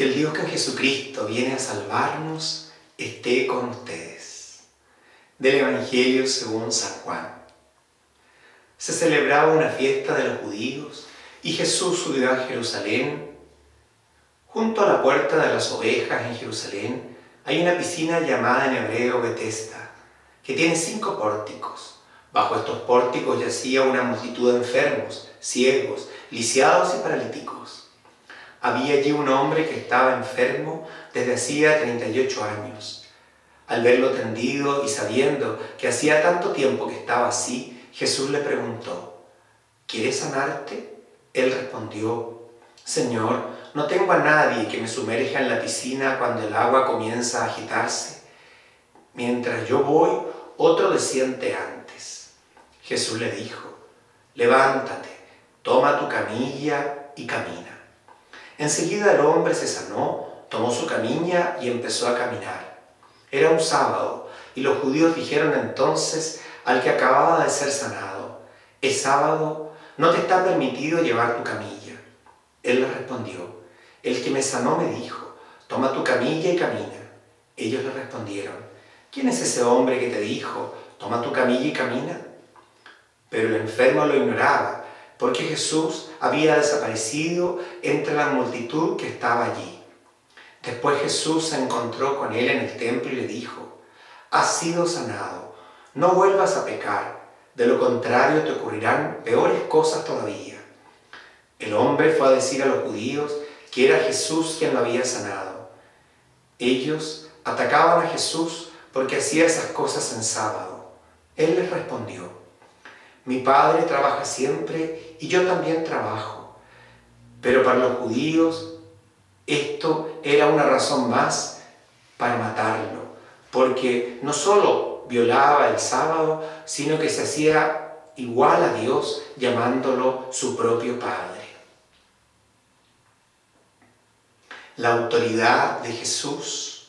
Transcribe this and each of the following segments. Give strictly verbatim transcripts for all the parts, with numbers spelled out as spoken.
Que el Dios que Jesucristo viene a salvarnos esté con ustedes. Del Evangelio según San Juan. Se celebraba una fiesta de los judíos y Jesús subió a Jerusalén. Junto a la puerta de las ovejas en Jerusalén hay una piscina llamada en hebreo Betesda, que tiene cinco pórticos. Bajo estos pórticos yacía una multitud de enfermos, ciegos, lisiados y paralíticos. Había allí un hombre que estaba enfermo desde hacía treinta y ocho años. Al verlo tendido y sabiendo que hacía tanto tiempo que estaba así, Jesús le preguntó: ¿quieres sanarte? Él respondió: Señor, no tengo a nadie que me sumerja en la piscina cuando el agua comienza a agitarse. Mientras yo voy, otro desciende antes. Jesús le dijo: levántate, toma tu camilla y camina. Enseguida el hombre se sanó, tomó su camilla y empezó a caminar. Era un sábado, y los judíos dijeron entonces al que acababa de ser sanado: es sábado, no te está permitido llevar tu camilla. Él le respondió: el que me sanó me dijo, toma tu camilla y camina. Ellos le respondieron: ¿quién es ese hombre que te dijo, toma tu camilla y camina? Pero el enfermo lo ignoraba, porque Jesús había desaparecido entre la multitud que estaba allí. Después Jesús se encontró con él en el templo y le dijo: has sido sanado, no vuelvas a pecar, de lo contrario te ocurrirán peores cosas todavía. El hombre fue a decir a los judíos que era Jesús quien lo había sanado. Ellos atacaban a Jesús porque hacía esas cosas en sábado. Él les respondió: mi Padre trabaja siempre y yo también trabajo. Pero para los judíos esto era una razón más para matarlo, porque no solo violaba el sábado, sino que se hacía igual a Dios llamándolo su propio Padre. La autoridad de Jesús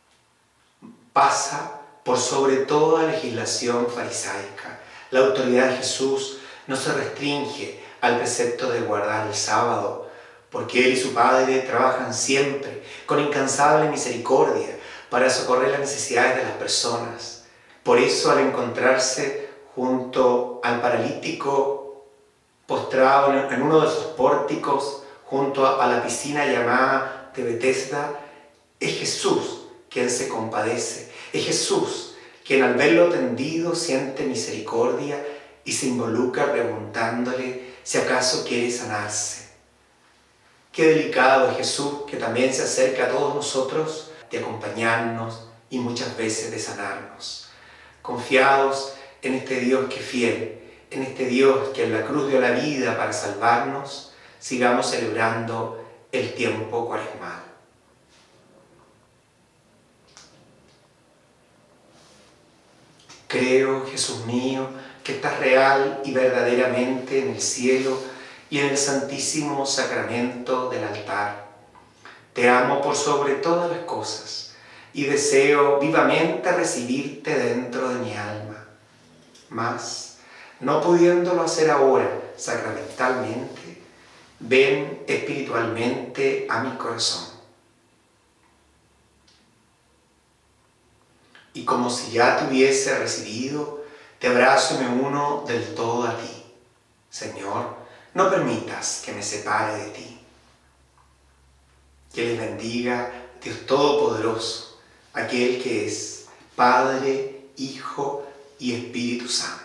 pasa por sobre toda legislación farisaica. La autoridad de Jesús no se restringe al precepto de guardar el sábado, porque Él y su Padre trabajan siempre con incansable misericordia para socorrer las necesidades de las personas. Por eso, al encontrarse junto al paralítico postrado en uno de sus pórticos, junto a la piscina llamada de Betesda, es Jesús quien se compadece, es Jesús quien al verlo tendido siente misericordia y se involucra preguntándole si acaso quiere sanarse. Qué delicado es Jesús, que también se acerca a todos nosotros de acompañarnos y muchas veces de sanarnos. Confiados en este Dios que es fiel, en este Dios que en la cruz dio la vida para salvarnos, sigamos celebrando el tiempo cuaresmal. Creo, Jesús mío, que estás real y verdaderamente en el cielo y en el santísimo sacramento del altar. Te amo por sobre todas las cosas y deseo vivamente recibirte dentro de mi alma. Mas, no pudiéndolo hacer ahora sacramentalmente, ven espiritualmente a mi corazón. Y como si ya te hubiese recibido, te abrazo y me uno del todo a ti. Señor, no permitas que me separe de ti. Que les bendiga Dios Todopoderoso, aquel que es Padre, Hijo y Espíritu Santo.